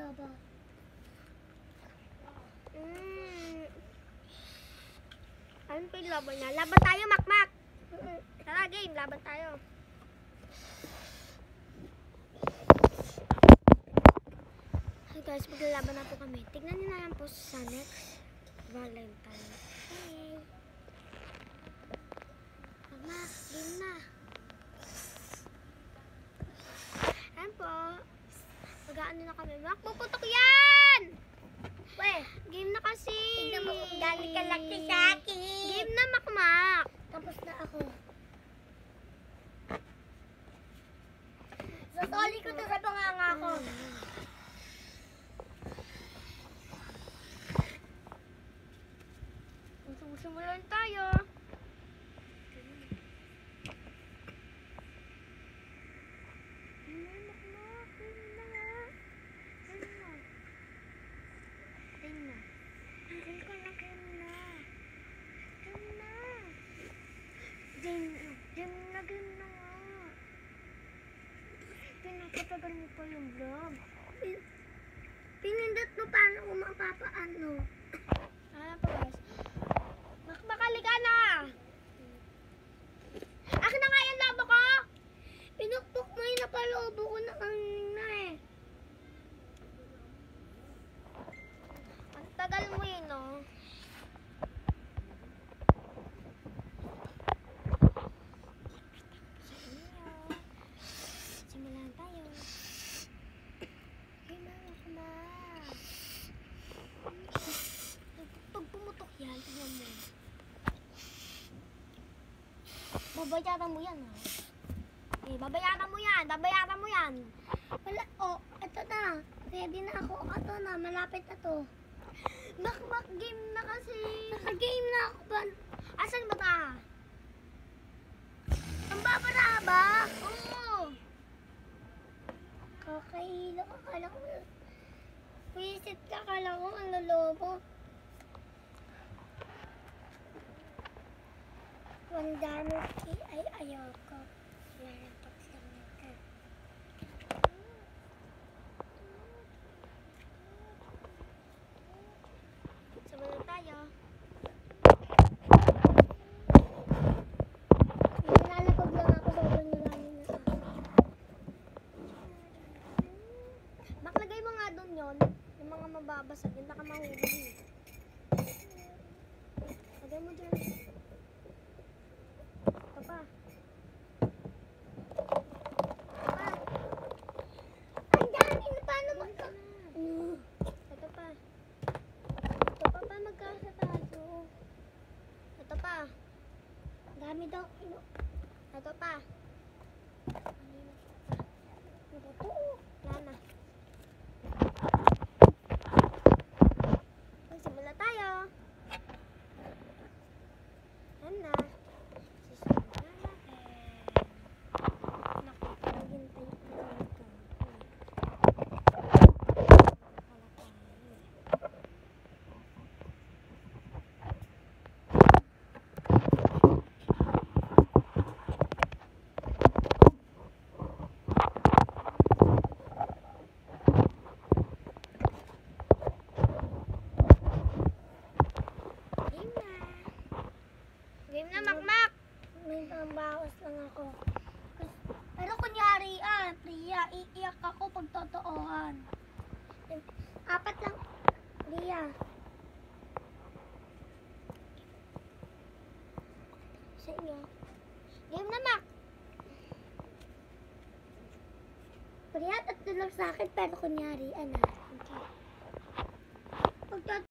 laban. Ano pa yung laban niya? Laban tayo, Makmak! Tara, game. Laban tayo. Hey guys, maglalaban na po kami. Tignan niyo na lang po sa next Valentine. Hey! Makmak, game na. Ayan po. Mag-aano na kami. Mak, puputok yan! Weh, game na kasi. Tignan mo kung galing ka lang sa akin. Game na, Makmak. Tapos na ako. Sasoli ko to sa panganga ko. Simulan tayo. Pinapatagal mo pa yung vlog. Pinindot mo paano kung mapapaano. Ano po guys? Makmakali ka na! Akin na nga yung lobo ko! Pinukpok mo yung napalobo ko na kanina eh. Ang tagal mo yun, no? Simulan tayo. Pag pumutok yan, tignan mo. Babayaran mo yan, ha? Eh, babayaran mo yan! Babayaran mo yan! Wala, oh, ito na. Ready na ako. Ito na, malapit na to. Makmak game na kasi! Naka-game na ako ba? Asan ba ta? Ang babaraba? Oo! Kakahilo ka, kala ko. Visit ka, kala ko ang lolobo. Wandano ay ayoko. Yan, pagsamin ka. Simulan tayo. Nilalapag lang ako sa banulanin na ako. Maklagay mo nga doon yon, yung mga mababasag, yun baka mahulog eh. Lagay mo dyan. Ito pa. Ang dami na paano magka... Ito pa. Ito pa magkasataso. Ito pa. Ang dami daw. Ito pa. Ito. Wala na. Simula tayo. Yan na. Sisimula natin. Nakapagin tayo ito. Game na, Makmak! May pambawas lang ako. Pero kunyari, Priya, iiyak ako pag totoohan. 4 lang. Priya. Sa inyo. Game na, Mak! Priya, 3 lang sa akin, pero kunyari, ano. Okay. Pag